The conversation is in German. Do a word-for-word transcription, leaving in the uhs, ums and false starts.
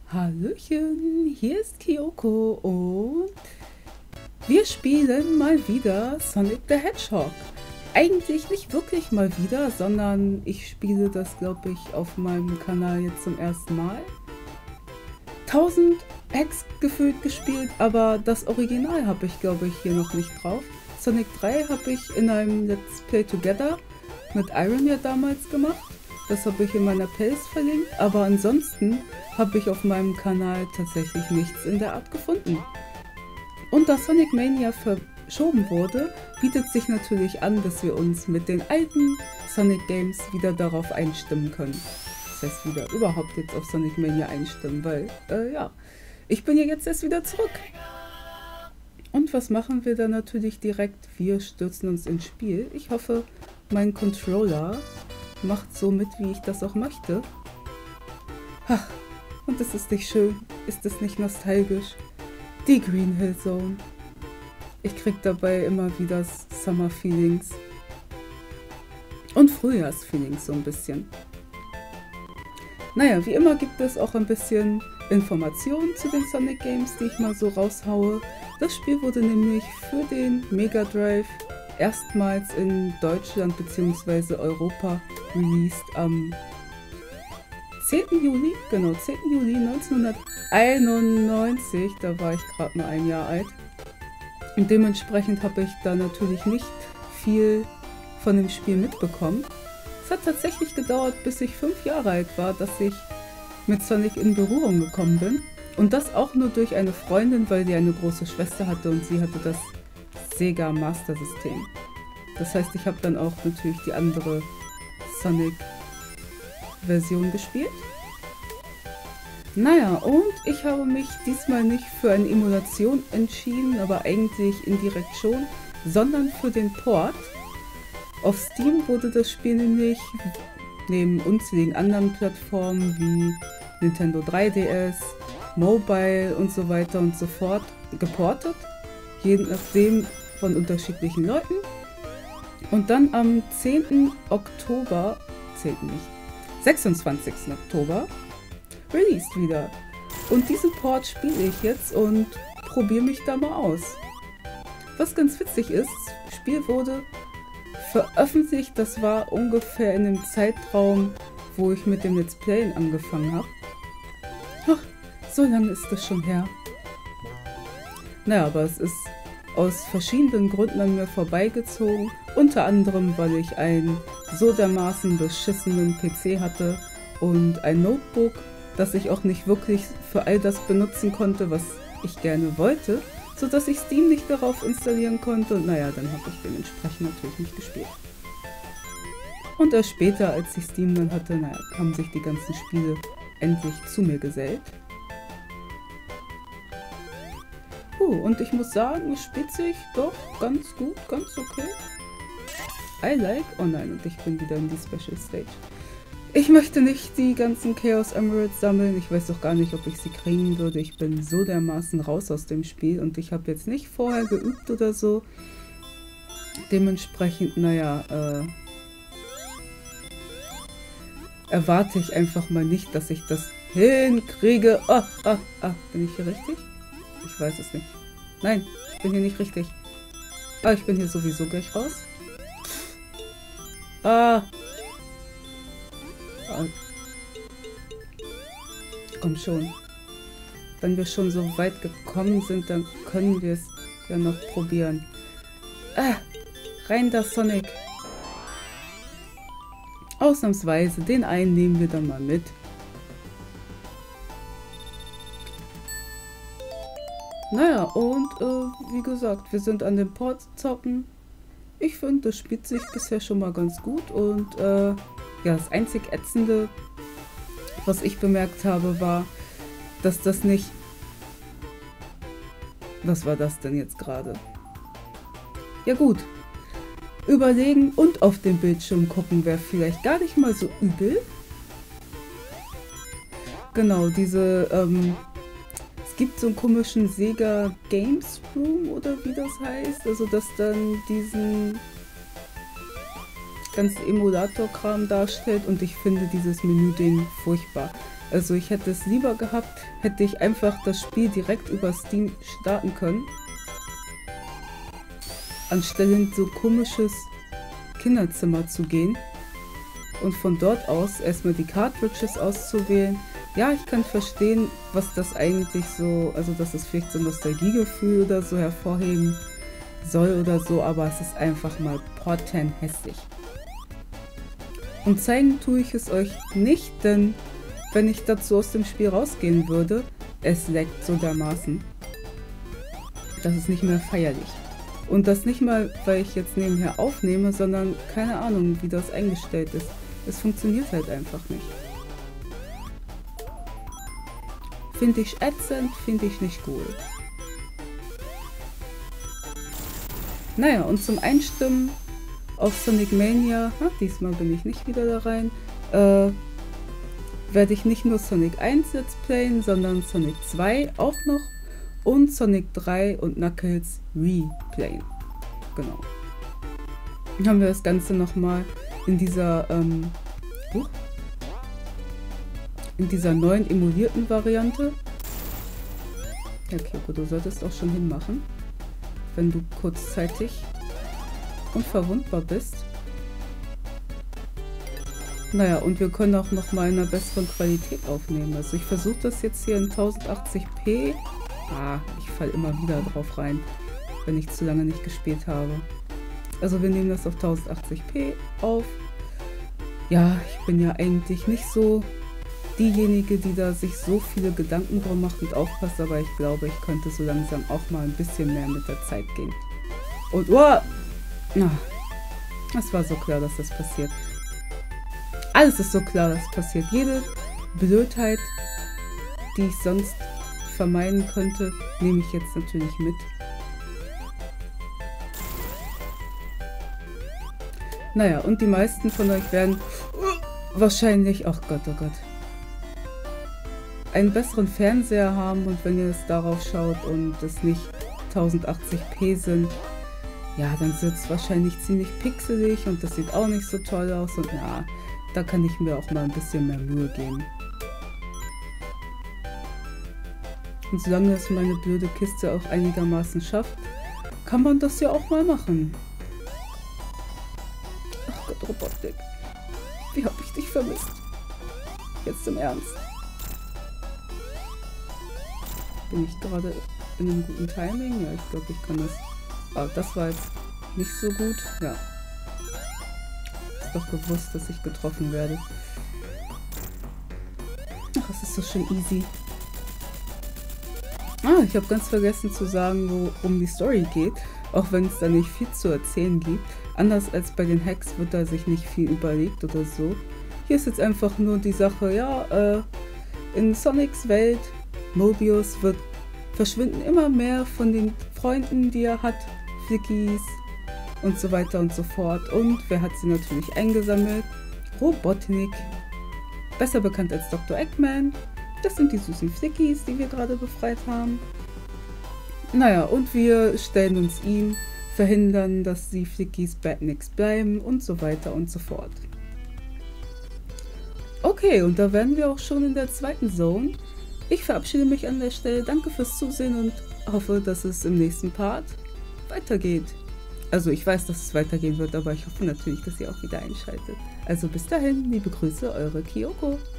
Hallöchen, hier ist Kyoko und wir spielen mal wieder Sonic the Hedgehog. Eigentlich nicht wirklich mal wieder, sondern ich spiele das, glaube ich, auf meinem Kanal jetzt zum ersten Mal. tausend Hacks gefühlt gespielt, aber das Original habe ich, glaube ich, hier noch nicht drauf. Sonic drei habe ich in einem Let's Play Together mit Iron ja damals gemacht. Das habe ich in meiner Playlist verlinkt, aber ansonsten habe ich auf meinem Kanal tatsächlich nichts in der Art gefunden. Und da Sonic Mania verschoben wurde, bietet sich natürlich an, dass wir uns mit den alten Sonic Games wieder darauf einstimmen können. Das heißt, wieder überhaupt jetzt auf Sonic Mania einstimmen, weil, äh, ja, ich bin ja jetzt erst wieder zurück. Und was machen wir dann natürlich direkt? Wir stürzen uns ins Spiel. Ich hoffe, mein Controller macht so mit, wie ich das auch möchte. Ach, und ist es nicht schön? Ist es nicht nostalgisch? Die Green Hill Zone. Ich krieg dabei immer wieder Summer Feelings. Und Frühjahrsfeelings so ein bisschen. Naja, wie immer gibt es auch ein bisschen Informationen zu den Sonic Games, die ich mal so raushaue. Das Spiel wurde nämlich für den Mega Drive erstmals in Deutschland bzw. Europa released am zehnten Juli, genau, zehnten Juli neunzehnhunderteinundneunzig, da war ich gerade mal ein Jahr alt. Und dementsprechend habe ich da natürlich nicht viel von dem Spiel mitbekommen. Es hat tatsächlich gedauert, bis ich fünf Jahre alt war, dass ich mit Sonic in Berührung gekommen bin. Und das auch nur durch eine Freundin, weil die eine große Schwester hatte und sie hatte das Sega Master System. Das heißt, ich habe dann auch natürlich die andere Sonic-Version gespielt. Naja, und ich habe mich diesmal nicht für eine Emulation entschieden, aber eigentlich indirekt schon, sondern für den Port. Auf Steam wurde das Spiel nämlich neben unzähligen anderen Plattformen wie Nintendo drei D S, Mobile und so weiter und so fort geportet. Je nachdem von unterschiedlichen Leuten. Und dann am zehnten Oktober, zehnten nicht, sechsundzwanzigsten Oktober, released wieder. Und diesen Port spiele ich jetzt und probiere mich da mal aus. Was ganz witzig ist, das Spiel wurde veröffentlicht, das war ungefähr in dem Zeitraum, wo ich mit dem Let's Playen angefangen habe. Ach, so lange ist das schon her. Naja, aber es ist aus verschiedenen Gründen an mir vorbeigezogen. Unter anderem, weil ich einen so dermaßen beschissenen P C hatte und ein Notebook, das ich auch nicht wirklich für all das benutzen konnte, was ich gerne wollte, sodass ich Steam nicht darauf installieren konnte. Und naja, dann habe ich dementsprechend natürlich nicht gespielt. Und erst später, als ich Steam dann hatte, naja, haben sich die ganzen Spiele endlich zu mir gesellt. Uh, und ich muss sagen, es spielt sich doch ganz gut, ganz okay. I like. Oh nein, und ich bin wieder in die Special Stage. Ich möchte nicht die ganzen Chaos Emeralds sammeln. Ich weiß doch gar nicht, ob ich sie kriegen würde. Ich bin so dermaßen raus aus dem Spiel und ich habe jetzt nicht vorher geübt oder so. Dementsprechend, naja, äh, erwarte ich einfach mal nicht, dass ich das hinkriege. Ah, ah, ah, bin ich hier richtig? Ich weiß es nicht. Nein, ich bin hier nicht richtig. Ah, ich bin hier sowieso gleich raus. Ah. ah. Komm schon. Wenn wir schon so weit gekommen sind, dann können wir es ja noch probieren. Ah, rein da, Sonic. Ausnahmsweise, den einen nehmen wir dann mal mit. Naja, und äh, wie gesagt, wir sind an dem Port zocken. Ich finde, das spielt sich bisher schon mal ganz gut. Und äh, ja, das einzig Ätzende, was ich bemerkt habe, war, dass das nicht... Was war das denn jetzt gerade? Ja gut, überlegen und auf den Bildschirm gucken wäre vielleicht gar nicht mal so übel. Genau, diese... Ähm, Es gibt so einen komischen Sega Games Room oder wie das heißt, also dass dann diesen ganze Emulator-Kram darstellt und ich finde dieses Menü-Ding furchtbar. Also ich hätte es lieber gehabt, hätte ich einfach das Spiel direkt über Steam starten können, anstelle in so komisches Kinderzimmer zu gehen und von dort aus erstmal die Cartridges auszuwählen. Ja, ich kann verstehen, was das eigentlich so, also dass es vielleicht so ein Nostalgiegefühl oder so hervorheben soll oder so, aber es ist einfach mal pottenhässlich. Und zeigen tue ich es euch nicht, denn wenn ich dazu aus dem Spiel rausgehen würde, es leckt so dermaßen. Das ist nicht mehr feierlich. Und das nicht mal, weil ich jetzt nebenher aufnehme, sondern keine Ahnung, wie das eingestellt ist. Es funktioniert halt einfach nicht. Finde ich ätzend, finde ich nicht gut. Naja, und zum Einstimmen auf Sonic Mania, ha, diesmal bin ich nicht wieder da rein, äh, werde ich nicht nur Sonic eins Let's Playen, sondern Sonic zwei auch noch und Sonic drei und Knuckles Replayen. Genau. Dann haben wir das Ganze nochmal in dieser, ähm, uh, in dieser neuen emulierten Variante. Ja, Kyoko, du solltest auch schon hinmachen, wenn du kurzzeitig unverwundbar bist. Naja, und wir können auch noch mal in einer besseren Qualität aufnehmen. Also ich versuche das jetzt hier in tausendachtzig p. Ah, ich falle immer wieder drauf rein, wenn ich zu lange nicht gespielt habe. Also wir nehmen das auf tausendachtzig p auf. Ja, ich bin ja eigentlich nicht so diejenige, die da sich so viele Gedanken drum macht und aufpasst, aber ich glaube, ich könnte so langsam auch mal ein bisschen mehr mit der Zeit gehen. Und, oh! Na, es war so klar, dass das passiert. Alles ist so klar, dass passiert. Jede Blödheit, die ich sonst vermeiden könnte, nehme ich jetzt natürlich mit. Naja, und die meisten von euch werden wahrscheinlich, ach Gott, oh Gott, einen besseren Fernseher haben und wenn ihr es darauf schaut und es nicht tausendachtzig p sind, ja, dann wird es wahrscheinlich ziemlich pixelig und das sieht auch nicht so toll aus und na, da kann ich mir auch mal ein bisschen mehr Mühe geben. Und solange es meine blöde Kiste auch einigermaßen schafft, kann man das ja auch mal machen. Ach Gott, Robotik. Wie hab ich dich vermisst? Jetzt im Ernst. Bin ich gerade in einem guten Timing? Ja, ich glaube, ich kann das. Aber das war jetzt nicht so gut. Ja. Ist doch gewusst, dass ich getroffen werde. Ach, es ist so schön easy. Ah, ich habe ganz vergessen zu sagen, worum die Story geht. Auch wenn es da nicht viel zu erzählen gibt. Anders als bei den Hacks wird da sich nicht viel überlegt oder so. Hier ist jetzt einfach nur die Sache, ja, äh, in Sonics Welt, Mobius wird verschwinden immer mehr von den Freunden, die er hat, Flickies und so weiter und so fort. Und wer hat sie natürlich eingesammelt? Robotnik, besser bekannt als Doktor Eggman. Das sind die süßen Flickies, die wir gerade befreit haben. Naja, und wir stellen uns ihm, verhindern, dass die Flickies Badniks bleiben und so weiter und so fort. Okay, und da wären wir auch schon in der zweiten Zone. Ich verabschiede mich an der Stelle. Danke fürs Zusehen und hoffe, dass es im nächsten Part weitergeht. Also ich weiß, dass es weitergehen wird, aber ich hoffe natürlich, dass ihr auch wieder einschaltet. Also bis dahin, liebe Grüße, eure Kyoko.